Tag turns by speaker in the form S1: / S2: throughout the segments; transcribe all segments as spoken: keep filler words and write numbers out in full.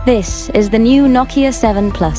S1: This is the new Nokia seven Plus.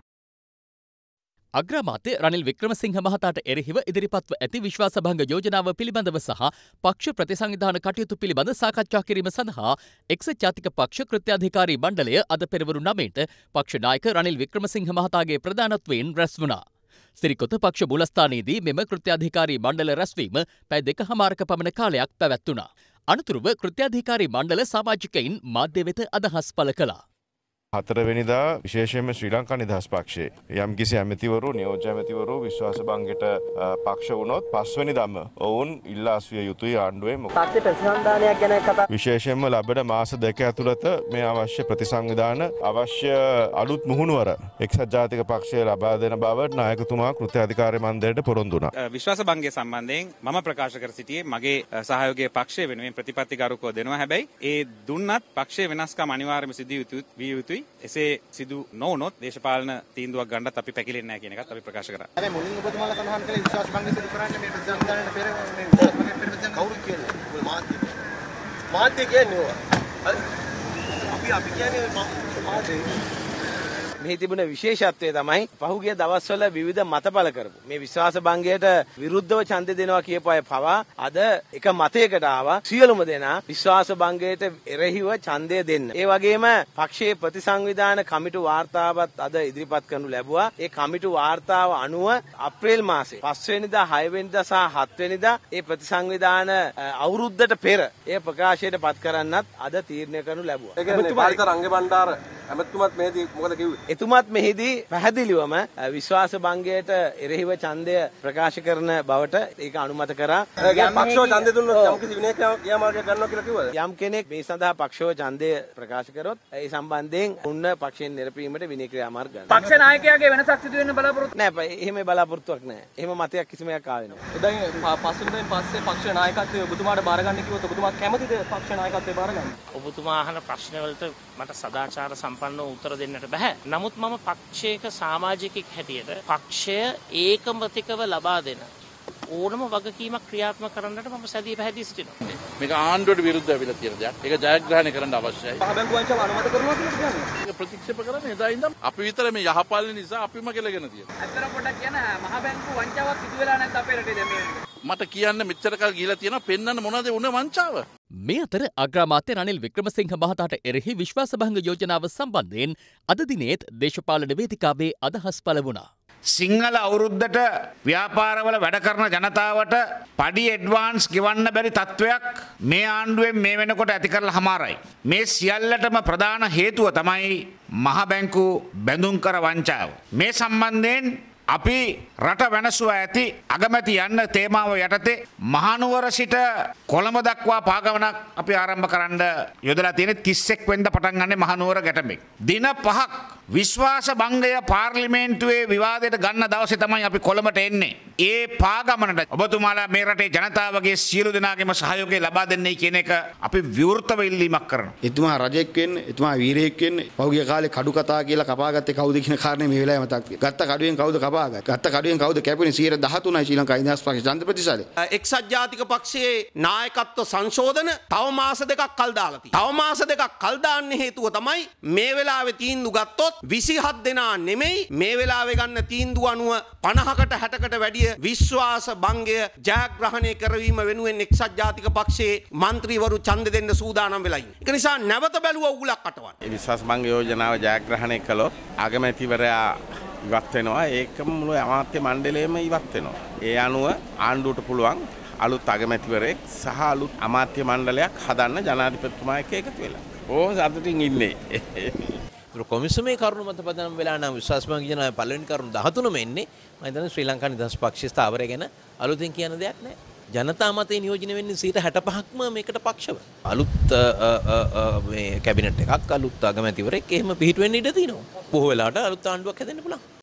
S2: අග්‍රාමාත්‍ය Ranil Wickremesinghe මහතාට එරෙහිව ඉදිරිපත්ව ඇති විශ්වාසභංග යෝජනාව පිළිබඳව සහ පක්ෂ ප්‍රතිසංවිධාන කටයුතු පිළිබඳ සාකච්ඡා කිරීම සඳහා එක්සත් ජාතික පක්ෂ කෘත්‍යාධිකාරී මණ්ඩලය අද පෙරවරු නවයට පක්ෂ නායක රනිල් වික්‍රමසිංහ මහතාගේ ප්‍රධානත්වයෙන් රැස් වුණා. සිරිකොත පක්ෂ මූලස්ථානයේදී මෙම කෘත්‍යාධිකාරී මණ්ඩල රැස්වීම පැය දෙකහමාරක පමණ කාලයක් පැවැත්වුණා. අනතුරුව කෘත්‍යාධිකාරී මණ්ඩල සමාජිකයින් මාධ්‍ය වෙත අදහස් පළ කළා.
S3: හතරවෙනිදා විශේෂයෙන්ම ශ්‍රී ලංකා නිදහස් පක්ෂයේ යම්කිසි ඇමතිවරු නියෝජ්‍ය ඇමතිවරු විශ්වාස භංගයට පක්ෂ වුණොත් පස්වෙනිදාම ඔවුන් ඉල්ලා අස්විය යුතුයි ආණ්ඩුවේ. පක්ෂ ප්‍රතිසංවිධානයක් ගැන කතා විශේෂයෙන්ම ලැබෙන මාස දෙක ඇතුළත මේ අවශ්‍ය ප්‍රතිසංවිධාන අවශ්‍ය අලුත් මුහුණුවර එක්සත් ජාතික පක්ෂය ලබා දෙන බව නායකතුමා කෘත්‍යාධිකාරී මණ්ඩලයට පොරොන්දු වුණා.
S4: විශ්වාස භංගය සම්බන්ධයෙන් මම ප්‍රකාශ කර සිටියේ මගේ සහයෝගයේ පක්ෂය වෙනුවෙන් ප්‍රතිපත්තිගරුකව දෙනවා. හැබැයි ඒ දුන්නත් පක්ෂයේ වෙනස්කම් අනිවාර්යයෙන්ම සිදු විය යුතුයි. එසේ සිදු නොවුනොත් දේශපාලන තීන්දුවක් ගන්නත් අපි පැකිලෙන්නේ නැහැ කියන එකත් අපි ප්‍රකාශ කරා. හැබැයි මුලින් ඔබතුමාලා සඳහන් කළේ විශ්වාස භංගය සිදු කරන්නේ මේ ප්‍රතිසංවිධානයට පෙර මේ විශ්වාස භංගයට පෙර ප්‍රතිසං කවුරු කියන්නේ? මාධ්‍ය. මාධ්‍ය කියන්නේ ඕවා. අපි අපි කියන්නේ මාධ්‍ය.
S5: මෙහි තිබුණ විශේෂත්වය තමයි පහුගිය දවස්වල විවිධ මතපල කරපු මේ විශ්වාස භංගයට විරුද්ධව ඡන්දය දෙනවා කියපු අය පවා අද එක මතයකට ආවා සියලුම දෙනා විශ්වාස භංගයට එරෙහිව ඡන්දය දෙන්න. ඒ වගේම පක්ෂයේ ප්‍රතිසංවිධාන කමිටු වාර්තාවත් අද ඉදිරිපත් කරනු ලැබුවා. ඒ කමිටු වාර්තාව අනුව අප්‍රේල් මාසේ පස්වෙනිදා හයවෙනිදා සහ හත්වෙනිදා ඒ ප්‍රතිසංවිධාන අවුරුද්දට පෙර ඒ ප්‍රකාශයට පත් කරන්නත් අද තීරණය කරනු ලැබුවා.
S6: ඒ කියන්නේ පාලිත රංගබණ්ඩාර ඇමතුමත් මෙහිදී මොකද කිව්වේ?
S5: එතුමත් මෙහිදී පැහැදිලිවම විශ්වාස භංගයට එරෙහිව ඡන්දය ප්‍රකාශ කරන බවට ඒක අනුමත කරා.
S6: පක්ෂව ඡන්දය දුන්නොත් යම්කිසි විනය ක්‍රියාමාර්ගයක් ගන්නවා කියලා කිව්වද?
S5: යම් කෙනෙක් මේ සඳහා පක්ෂව ඡන්දය ප්‍රකාශ කරොත් ඒ සම්බන්ධයෙන් උන්න පක්ෂයෙන් නිරපීමට විනය ක්‍රියාමාර්ග ගන්නවා.
S7: පක්ෂ නායකයාගේ වෙනසක් සිදු වෙන්න බලාපොරොත්තු
S5: නැහැ. එහෙම බලාපොරොත්තුවක් නැහැ. එහෙම මතයක් කිසිම එකක් ආවේ නැහැ.
S7: දැන් පස්වෙනිදාන් පස්සේ පක්ෂ නායකත්වය ඔබතුමාට බාර ගන්න කිව්වොත් ඔබතුමා කැමතිද පක්ෂ නායකත්වය බාර ගන්න?
S8: ඔබතුමා අහන ප්‍රශ්න වලට මට සදාචාර සම්පන්නව උත්තර දෙන්නට බෑ. නමුත් මම පක්ෂයක සමාජිකෙක් හැටියට පක්ෂය ඒකමතිකව ලබා දෙන ඕනම වගකීමක් ක්‍රියාත්මක කරන්නට මම සැදී පැහැදී සිටිනවා.
S9: මේක ආණ්ඩුවට විරුද්ධව වෙලා තියෙන දෙයක්. ඒක ජයග්‍රහණය කරන්න අවශ්‍යයි.
S7: මහ බැංකුව වංචාව අනුමත කරනවා කියලා කියන්නේ.
S9: ඒක ප්‍රතික්ෂේප කරන්නේ එදා ඉඳන් අපි විතර මේ යහපාලන නිසා අපිම කෙලගෙන තියෙනවා.
S7: අතර පොඩක් කියන මහ බැංකුව වංචාවක් සිදු වෙලා නැද්ද අපේ රටේ දැන් මේ
S9: මට කියන්න මෙච්චර කල් ගිහිලා තියෙනවා පෙන්වන්න මොනවද උනේ වංචාව?
S2: මේ අතර අග්‍රාමාත්‍ය රනිල් වික්‍රමසිංහ මහතාට එරෙහි විශ්වාසභංග යෝජනාව සම්බන්ධයෙන් අද දිනේත් දේශපාලන වේදිකාවේ අදහස් පළ වුණා.
S10: සිංහල අවුරුද්දට ව්‍යාපාරවල වැඩ කරන ජනතාවට පඩි ඇඩ්වාන්ස් ගෙවන්න බැරි තත්ත්වයක් මේ ආණ්ඩුවෙන් මේ වෙනකොට ඇති කරලා හමාරයි. මේ සියල්ලටම ප්‍රධාන හේතුව තමයි මහ බැංකු බැඳුම් කර වංචාව. මේ සම්බන්ධයෙන් අපි රට වෙනසුව ඇති අගමැති යන්න තේමාව යටතේ මහනුවර සිට කොළඹ දක්වා පාගමනක් අපි ආරම්භ කරන්න යොදලා තියෙන තිස්සෙක් වෙනිදා පටන් ගන්න මහනුවර ගැටඹේ. දින පහක් විශ්වාස භංගය පාර්ලිමේන්තුවේ විවාදයට ගන්න දවසේ තමයි අපි කොළඹට එන්නේ. ඒ පාගමනට ඔබතුමාලා මේ රටේ ජනතාවගේ සියලු දෙනාගේම සහයෝගය ලබා දෙන්නයි කියන එක අපි විවෘතව ඉල්ලීමක් කරනවා.
S11: එතුමා රජෙක් වෙන්න, එතුමා වීරයෙක් වෙන්න, පහුගිය කාලේ කඩු කතා කියලා කපාගත්තේ කවුද කියන කාරණේ මේ වෙලාවේ මතක් වෙනවා. ගත්ත කඩුවෙන් කවුද කපාගත්තේ? ගත්ත කඩුවෙන් කවුද කැපුණේ? සියයට දහතුනයි ශ්‍රී ලංකා නිදහස් පක්ෂ ඡන්ද ප්‍රතිශතය.
S6: එක්සත් ජාතික පක්ෂයේ නායකත්ව සංශෝධන තව මාස දෙකක් කල් දාලා තියෙනවා. තව මාස දෙකක් කල් දාන්න හේතුව තමයි මේ වෙලාවේ තීන්දුව ගත්තොත් විසිහත් දෙනා නෙමෙයි මේ වෙලාවේ ගන්න තීන්දුව අනුව පනහකට හැටකට වැඩිය විශ්වාස භංගය ජයග්‍රහණය කරවීම වෙනුවෙන් එක්සත් ජාතික පක්ෂයේ മന്ത്രിවරු ඡන්ද දෙන්න සූදානම් වෙලා ඉන්නේ. ඒක නිසා නැවත බැලුව උගලක් අටවන්න.
S4: මේ විශ්වාස භංග යෝජනාව ජයග්‍රහණය කළොත් අගමැතිවරයා ඉවත් වෙනවා. ඒකම මුළු අමාත්‍ය මණ්ඩලයම ඉවත් වෙනවා. ඒ අනුව ආණ්ඩුවට පුළුවන් අලුත් අගමැතිවරයෙක් සහ අලුත් අමාත්‍ය මණ්ඩලයක් හදන්න ජනාධිපතිතුමා එක්ක එකතු වෙලා. ඕම සතුටින් ඉන්නේ.
S12: කොමිසමේ කරුණු මත පදනම් වෙලා නම් විශ්වාස භංග යන පළවෙනි කරුණු දහතුනම එන්නේ. මම හිතන්නේ ශ්‍රී ලංකා නිදහස් පක්ෂයේ ස්ථාවරය ගැන අලුතෙන් කියන දෙයක් නැහැ. ජනතා මතේ නියෝජනය වෙන්නේ සීට හැටපහක්ම මේකට පක්ෂව. අලුත් මේ කැබිනට් එකක් අලුත් අගමැතිවරයෙක් එහෙම පිහිටුවෙන්න ඉඩ තියෙනවා. බොහෝ වෙලාවට අලුත් ආණ්ඩුවක් හැදෙන්න පුළුවන්.